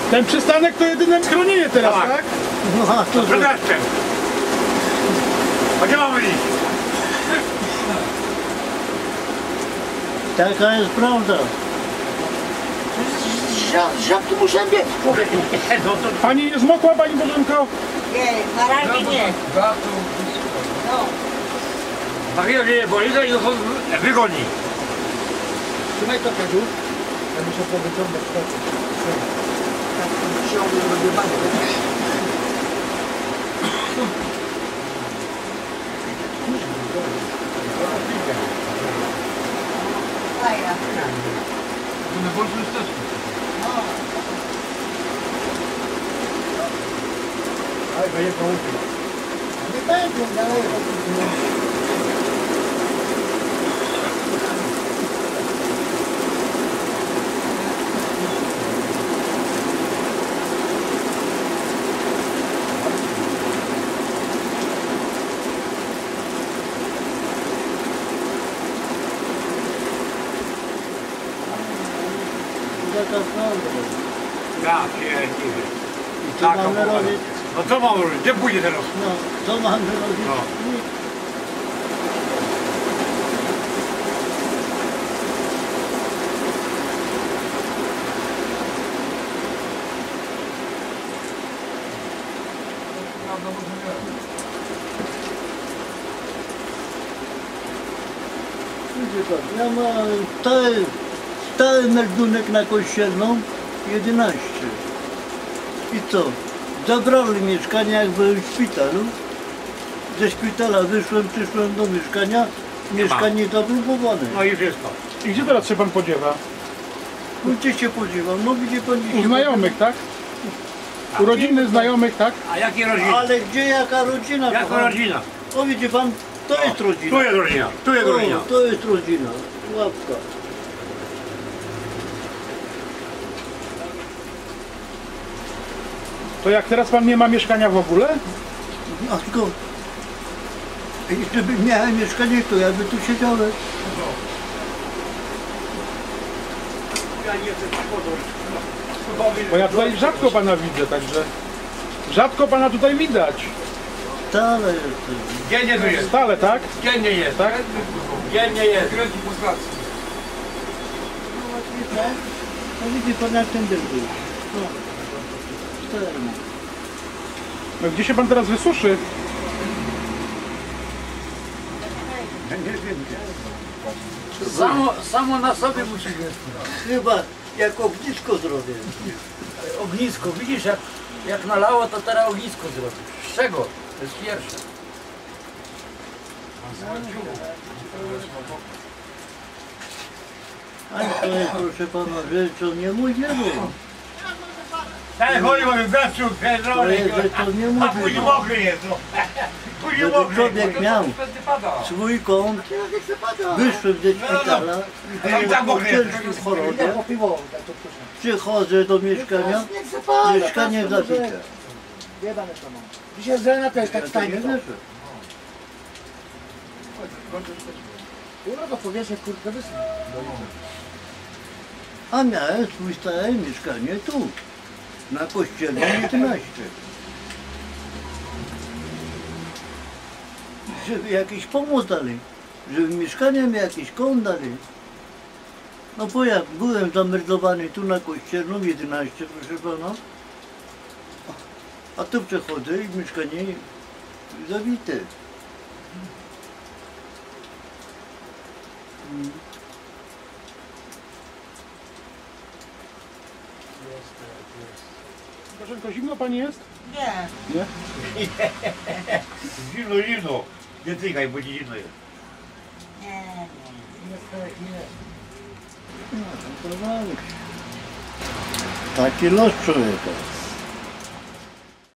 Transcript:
Ten przystanek to jedyne schronienie teraz, tak? No, to Przed deszczem. A gdzie mamy iść? taka jest prawda. Żabki muszę biec, człowieku. No to Pani nie zmokła, pani Bożenko? Nie, na razie nie. No. za chwilę mnie boli, to i go wygoni. Trzymaj to, Kaziu. Ja muszę to wyciągać. Ciągle rozjebane. Fajna. To na Polsce jest też. Aj, daję południe. Nie będzie, dalej. Taka prawda. Ja pierdolę. I co mamy robić? No co mam robić? Gdzie pójdzie teraz? No, co mamy robić? No. Nic. Widzi pan, ja mam stały meldunek na Kościelną 11. I co? Zabrali mieszkanie, jak byłem w szpitalu. Ze szpitala wyszłem, przyszłem do mieszkania. Mieszkanie zablokowane. No i wszystko. I gdzie teraz się pan podziewa? No gdzie się podziewam? No widzi pan gdzie U się znajomych, tak? U rodziny, znajomych, tak? A jakie podziewam. rodziny? Ale gdzie jaka rodzina? Jaka kochany? rodzina? O widzi pan, to jest rodzina. Tu jest rodzina. Tu jest rodzina. O, to jest rodzina. Łapka. To jak teraz pan nie ma mieszkania w ogóle? Matko, gdyby miałem mieszkanie, to ja by tu siedziałem. Ja nie chcę Bo ja tutaj rzadko pana widzę, także... Rzadko pana tutaj widać. Stale jestem. Dziennie tu jest. Stale, tak? Dziennie jest. Tak? Dziennie jest. No właśnie tak. No widzi pan jak ten dym był. No. Stale. No gdzie się pan teraz wysuszy? Samo na sobie musi być. Chyba jak ognisko zrobię. Ognisko, widzisz jak nalało, to teraz ognisko zrobisz. Z czego? To jest pierwsze. Ale to jest, proszę pana, rzecz, co nie mój wielu. Tak, chodź, mamy deszczu, To jest, że to nie mój a później wielu. mokry jest. No. Później Żeby mokry. człowiek miał swój kąt, wyszłem ze szpitala i Ale i tak byłem po mogę. ciężkim chorobie. Po piwo, tak to proszę. Przychodzę do mieszkania, mieszkanie zabite. Jebane to mam. Dzisiaj z rana też tak Ja to stanie. nie wierzę. Kurwa, to powieszę kurtkę wysłać. A miałem swój stałe mieszkanie tu, na Kościelnej 11. Żeby jakiś pomoc dali, żeby mieszkanie mi jakiś kąt dali. No bo jak byłem zameldowany tu na Kościelną 11, proszę pana, a tu przechodzę i mieszkanie zabite. Bożenko, zimno pani jest? Nie. Nie? Zimno, zimno. Nie tykaj, bo ci zimno jest. Nie. No, to dalej. Taki los człowieka.